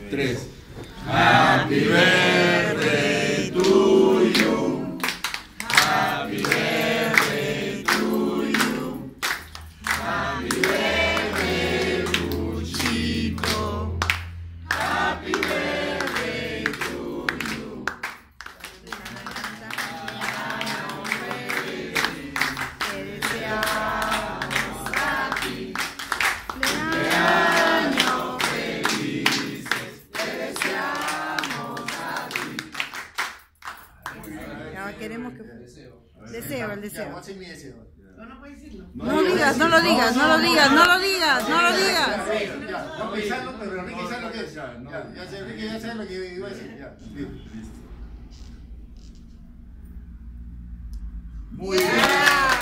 3. Happy birthday to you. Happy birthday to you. Happy birthday, Luchito. Happy birthday to you. Te deseamos a ti. Cumpleaños felices. Te deseamos a ti. Ya queremos que... Deseo, el deseo. ¿Cuál es mi deseo? No lo digas, no lo digas, no lo digas, no lo digas, no lo digas. No pensarlo, pero Enrique sabe lo que es. Ya sé, Enrique ya sabe lo que iba a decir. Ya, listo. Muy bien.